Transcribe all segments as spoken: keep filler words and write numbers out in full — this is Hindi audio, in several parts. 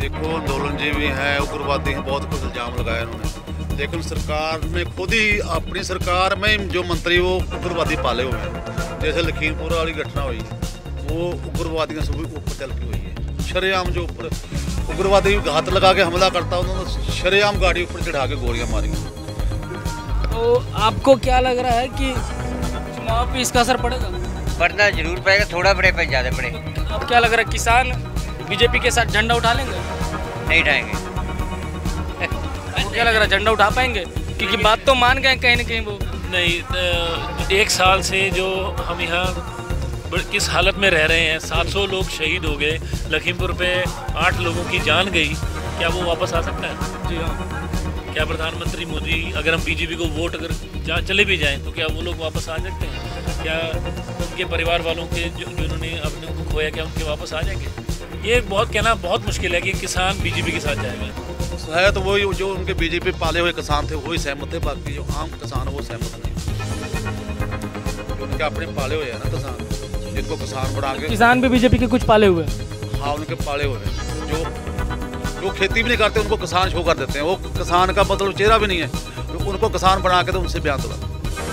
देखो आंदोलन जी भी हैं, उग्रवादी हैं, बहुत कुछ इल्ज़ाम लगाया उन्होंने, लेकिन सरकार ने खुद ही अपनी सरकार में जो मंत्री वो उग्रवादी पाले हुए हैं। जैसे लखीमपुर वाली घटना हुई वो उग्रवादियों से भी ऊपर चल के हुई है। शरेआम जो ऊपर उग्रवादी घात लगा के हमला करता उन्होंने शरेआम गाड़ी ऊपर चढ़ा के गोलियाँ मारी। तो आपको क्या लग रहा है कि चुनाव पे इसका असर पड़ेगा? पड़ना जरूर पड़ेगा, थोड़ा पड़े पर ज़्यादा पड़े। अब क्या लग रहा है, किसान बीजेपी के साथ झंडा उठा लेंगे? नहीं उठाएंगे। क्या लग रहा है, झंडा उठा पाएंगे? क्योंकि बात तो मान गए कहीं ना कहीं वो। नहीं, एक साल से जो हम यहाँ किस हालत में रह रहे हैं, सात सौ लोग शहीद हो गए, लखीमपुर पे आठ लोगों की जान गई, क्या वो वापस आ सकता है? जी हाँ। क्या प्रधानमंत्री मोदी, अगर हम बीजेपी को वोट अगर जहाँ चले भी जाएं तो क्या वो लोग वापस आ सकते हैं? क्या उनके परिवार वालों के जो जिन्होंने अपने को खोया, क्या उनके वापस आ जाएंगे? ये बहुत कहना बहुत मुश्किल है कि किसान बीजेपी के साथ जाएगा। है तो वही जो उनके बीजेपी पाले हुए किसान थे वही सहमत थे, बाकी जो आम किसान वो सहमत नहीं। जो उनके अपने पाले हुए हैं ना किसान, जिनको किसान बना के, किसान भी बीजेपी के कुछ पाले हुए? हाँ, उनके पाले हुए हैं। जो जो खेती भी नहीं करते उनको किसान शो कर देते हैं। वो किसान का मतलब चेहरा भी नहीं है, तो उनको किसान बना के तो उनसे बयान दो।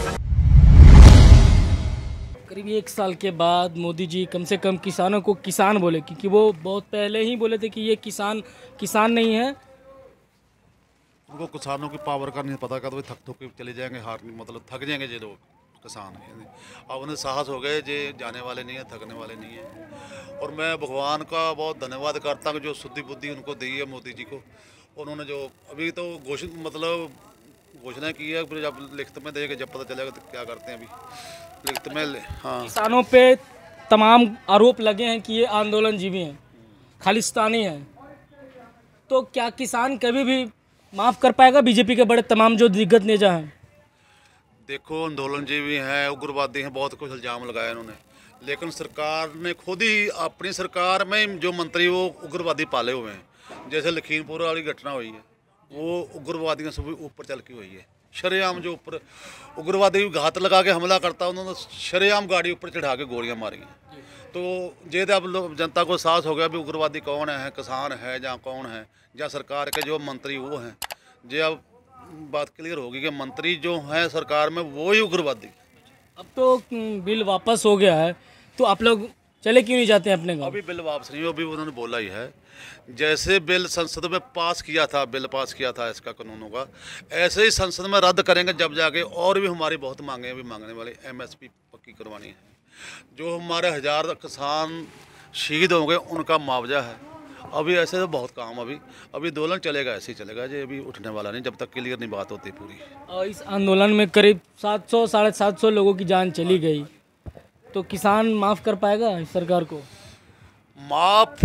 करीब एक साल के बाद मोदी जी कम से कम किसानों को किसान बोले, क्योंकि वो बहुत पहले ही बोले थे कि ये किसान किसान नहीं है। उनको किसानों की पावर का नहीं पता, का तो थक थक के चले जाएंगे, हार मतलब थक जाएंगे ये लोग किसान हैं। अब उन्हें साहस हो गए, जे जाने वाले नहीं है, थकने वाले नहीं है। और मैं भगवान का बहुत धन्यवाद करता हूँ जो शुद्धि बुद्धि उनको दी है मोदी जी को। उन्होंने जो अभी तो घोषित मतलब घोषणा की है, फिर जब लिखित में देंगे जब पता चलेगा तो क्या करते हैं। अभी लिखित में हाँ, किसानों पे तमाम आरोप लगे हैं कि ये आंदोलन जीवी हैं, खालिस्तानी हैं। तो क्या किसान कभी भी माफ़ कर पाएगा बीजेपी के बड़े तमाम जो दिग्गज नेता हैं? देखो आंदोलन जी भी हैं, उग्रवादी हैं, बहुत कुछ इल्ज़ाम लगाया उन्होंने, लेकिन सरकार ने खुद ही अपनी सरकार में जो मंत्री वो उग्रवादी पाले हुए हैं। जैसे लखीमपुर वाली घटना हुई है वो उग्रवादियों से भी ऊपर चल के हुई है। शरेआम जो ऊपर उग्रवादी घात लगा के हमला करता उन्होंने शरेआम गाड़ी ऊपर चढ़ा के गोलियाँ मारी। तो ये तो अब लोग जनता को एहसास हो गया भी उग्रवादी कौन है, किसान है या कौन है, या सरकार के जो मंत्री वो हैं। जो अब बात क्लियर होगी कि मंत्री जो हैं सरकार में वो ही उग्रवादी। अब तो बिल वापस हो गया है, तो आप लोग चले क्यों नहीं जाते हैं अपने गाँव? अभी बिल वापस नहीं, अभी उन्होंने बोला ही है जैसे बिल संसद में पास किया था, बिल पास किया था इसका कानूनों का, ऐसे ही संसद में रद्द करेंगे जब जाके। और भी हमारी बहुत मांगे अभी मांगने वाली, एमएसपी पक्की करवानी है। जो हमारे हजार किसान शहीद होंगे उनका मुआवजा है। अभी ऐसे तो बहुत काम अभी अभी आंदोलन चलेगा, ऐसे ही चलेगा जी, अभी उठने वाला नहीं जब तक क्लियर नहीं बात होती पूरी। और इस आंदोलन में करीब सात सौ साढ़े सात सौ लोगों की जान चली गई, तो किसान माफ़ कर पाएगा इस सरकार को? माफ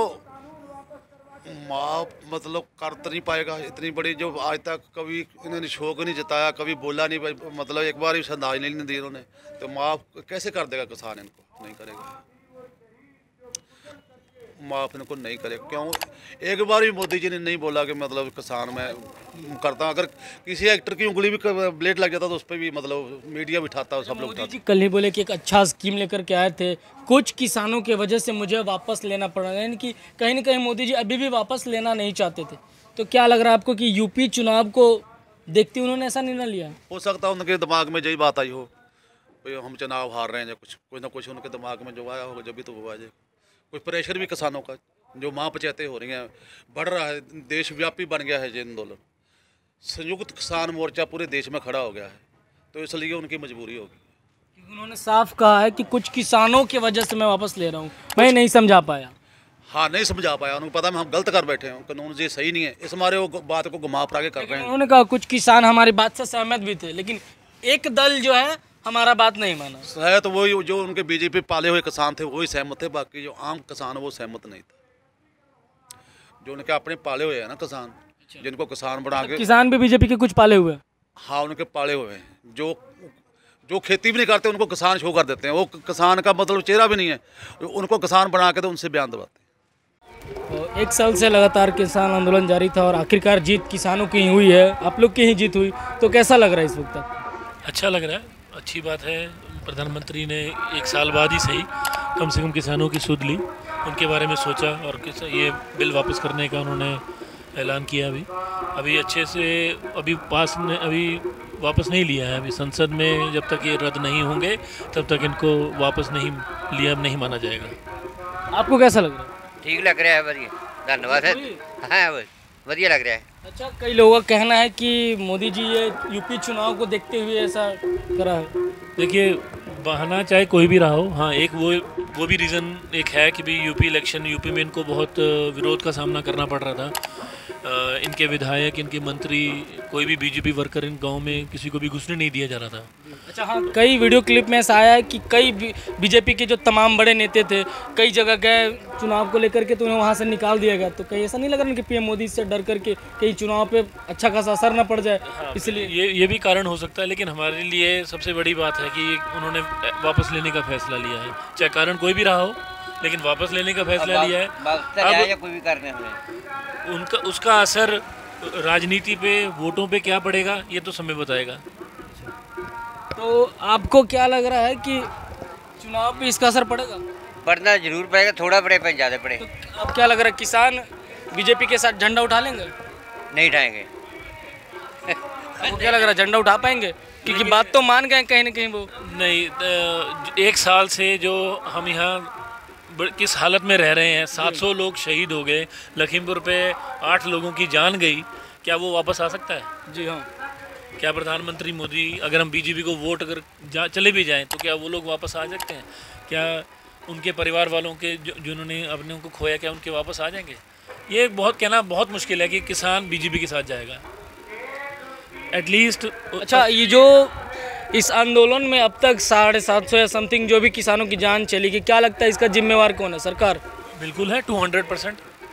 माफ मतलब कर तो नहीं पाएगा। इतनी बड़ी जो आज तक कभी इन्होंने शौक नहीं जताया, कभी बोला नहीं, मतलब एक बार भी श्रद्धांजलि नहीं दी इन्होंने, तो माफ कैसे कर देगा किसान? इनको नहीं करेगा, माफ इनको नहीं करेगा। क्यों? एक बार भी मोदी जी ने नहीं बोला कि मतलब किसान में करता हूँ। अगर किसी एक्टर की उंगली भी ब्लेड लग जाता तो उस पर भी मतलब मीडिया बिठाता, सब लोग उठाते। कल ही बोले कि एक अच्छा स्कीम लेकर के आए थे, कुछ किसानों की वजह से मुझे वापस लेना पड़ा, यानी कि कहीं ना कहीं मोदी जी अभी भी वापस लेना नहीं चाहते थे। तो क्या लग रहा है आपको कि यूपी चुनाव को देखते उन्होंने ऐसा निर्णय लिया? हो सकता है उनके दिमाग में यही बात आई हो, हम चुनाव हार रहे हैं, कुछ कुछ ना कुछ उनके दिमाग में जो आया होगा, जब भी तो वो आ जाए। कोई प्रेशर भी किसानों का जो माँ पंचायतें हो रही हैं, बढ़ रहा है, देशव्यापी बन गया है ये आंदोलन। संयुक्त किसान मोर्चा पूरे देश में खड़ा हो गया है, तो इसलिए उनकी मजबूरी होगी। उन्होंने साफ कहा है कि कुछ किसानों की वजह से मैं वापस ले रहा हूँ, मैं नहीं समझा पाया। हाँ, नहीं समझा पाया, उनको पता है हम गलत कर बैठे हैं, कानून ये सही नहीं है, इस हमारे वो बात को घुमा फिरा के कर रहे हैं। उन्होंने कहा कुछ किसान हमारी बात से सहमत भी थे, लेकिन एक दल जो है हमारा बात नहीं माना है। तो वही जो उनके बीजेपी पाले हुए किसान थे वही सहमत थे, बाकी जो आम किसान वो सहमत नहीं था। जो उनके अपने पाले हुए हैं ना किसान, जिनको किसान बना के, किसान भी बीजेपी के कुछ पाले हुए? हाँ, उनके पाले हुए हैं। जो जो खेती भी नहीं करते उनको किसान शो कर देते हैं। वो किसान का मतलब चेहरा भी नहीं है, उनको किसान बना के तो उनसे बयान दबाते हैं। तो एक साल से लगातार किसान आंदोलन जारी था और आखिरकार जीत किसानों की ही हुई है, आप लोग की ही जीत हुई, तो कैसा लग रहा है इस वक्त तक? अच्छा लग रहा है, अच्छी बात है। प्रधानमंत्री ने एक साल बाद ही सही कम से कम किसानों की सुध ली, उनके बारे में सोचा और किस ये बिल वापस करने का उन्होंने ऐलान किया। अभी अभी अच्छे से अभी पास ने अभी वापस नहीं लिया है। अभी संसद में जब तक ये रद्द नहीं होंगे तब तक इनको वापस नहीं लिया नहीं माना जाएगा। आपको कैसा लग रहा है? ठीक लग रहा है, बढ़िया, धन्यवाद है। हाँ बढ़िया लग रहा है। अच्छा, कई लोगों का कहना है कि मोदी जी ये यूपी चुनाव को देखते हुए ऐसा करा है। देखिए, बहाना चाहे कोई भी रहा हो, हाँ एक वो वो भी रीज़न एक है कि भी यूपी इलेक्शन यूपी में इनको बहुत विरोध का सामना करना पड़ रहा था। इनके विधायक, इनके मंत्री, कोई भी बीजेपी वर्कर इन गांव में किसी को भी घुसने नहीं दिया जा रहा था। अच्छा हाँ, कई वीडियो क्लिप में ऐसा आया है कि कई बीजेपी के जो तमाम बड़े नेता थे कई जगह गए चुनाव को लेकर के, तो उन्हें वहाँ से निकाल दिया गया। तो कहीं ऐसा नहीं लग रहा कि पीएम मोदी से डर करके कहीं चुनाव पे अच्छा खासा असर ना पड़ जाए, हाँ, इसलिए ये ये भी कारण हो सकता है। लेकिन हमारे लिए सबसे बड़ी बात है कि उन्होंने वापस लेने का फैसला लिया है, चाहे कारण कोई भी रहा हो, लेकिन वापस लेने का फैसला लिया है। अब कोई भी करने में उनका उसका असर राजनीति पे, वोटों पे क्या पड़ेगा ये तो समय बताएगा। तो आपको क्या लग रहा है कि चुनाव पे इसका असर पड़ेगा? पड़ना जरूर पड़ेगा, थोड़ा पड़े पर ज़्यादा पड़े। तो अब क्या लग रहा है, किसान बीजेपी के साथ झंडा उठा लेंगे? नहीं उठाएंगे। आपको क्या लग रहा है, झंडा उठा पाएंगे? क्योंकि बात तो मान गए कहीं ना कहीं वो। नहीं, एक साल से जो हम यहाँ किस हालत में रह रहे हैं, सात सौ लोग शहीद हो गए, लखीमपुर पे आठ लोगों की जान गई, क्या वो वापस आ सकता है? जी हाँ। क्या प्रधानमंत्री मोदी, अगर हम बीजेपी को वोट अगर जा चले भी जाएं तो क्या वो लोग वापस आ सकते हैं? क्या उनके परिवार वालों के जो जिन्होंने अपने उनको खोया, क्या उनके वापस आ जाएंगे? ये बहुत कहना बहुत मुश्किल है कि किसान बीजेपी के साथ जाएगा एटलीस्ट। अच्छा, ये जो इस आंदोलन में अब तक साढ़े सात सौ या समथिंग जो भी किसानों की जान चली गई, क्या लगता है इसका जिम्मेवार कौन है? सरकार? बिल्कुल है, टू हंड्रेड परसेंट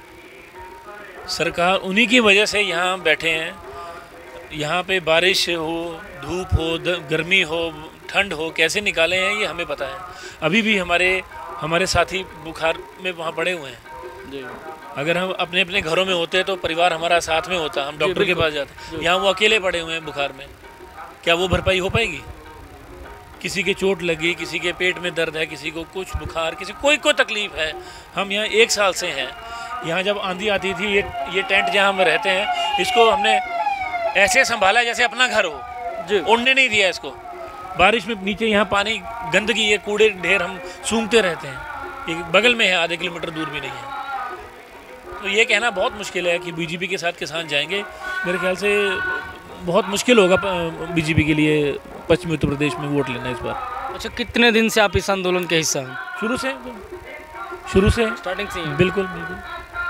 सरकार। उन्हीं की वजह से यहाँ बैठे हैं। यहाँ पे बारिश हो, धूप हो, गर्मी हो, ठंड हो, कैसे निकाले हैं ये हमें पता है। अभी भी हमारे हमारे साथी बुखार में वहाँ पड़े हुए हैं जी। अगर हम अपने अपने घरों में होते तो परिवार हमारा साथ में होता, हम डॉक्टर के पास जाते। यहाँ वो अकेले पड़े हुए हैं बुखार में, क्या वो भरपाई हो पाएगी? किसी के चोट लगी, किसी के पेट में दर्द है, किसी को कुछ बुखार, किसी कोई कोई तकलीफ है। हम यहाँ एक साल से हैं। यहाँ जब आंधी आती थी, ये ये टेंट जहाँ हम रहते हैं, इसको हमने ऐसे संभाला जैसे अपना घर हो, उड़ने नहीं दिया इसको। बारिश में नीचे यहाँ पानी, गंदगी, ये कूड़े ढेर हम सूंघते रहते हैं। ये बगल में है, आधे किलोमीटर दूर भी नहीं है। तो ये कहना बहुत मुश्किल है कि बीजेपी के साथ किसान जाएंगे। मेरे ख्याल से बहुत मुश्किल होगा बीजेपी के लिए पश्चिमी उत्तर प्रदेश में वोट लेना इस बार। अच्छा, कितने दिन से आप इस आंदोलन के हिस्सा हैं? शुरू से शुरू से स्टार्टिंग से? बिल्कुल बिल्कुल,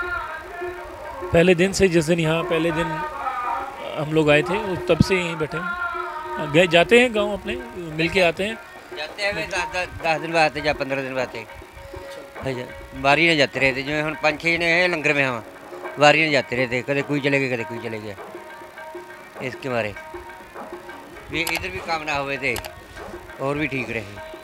पहले दिन से। जिस दिन यहाँ पहले दिन हम लोग आए थे तब से यहीं बैठे हैं। गए जाते हैं गांव अपने, मिल के आते हैं। जाते हैं दस दिन बाद या पंद्रह दिन बाद बारी ने जाते रहे थे। जिम्मे हम पाँच छः जने हैं लंगर में, हम बारी ने जाते रहे थे, कदे कोई चले गए कदे कोई चले गया। इसके बारे भी इधर भी काम ना हुए थे और भी ठीक रहे।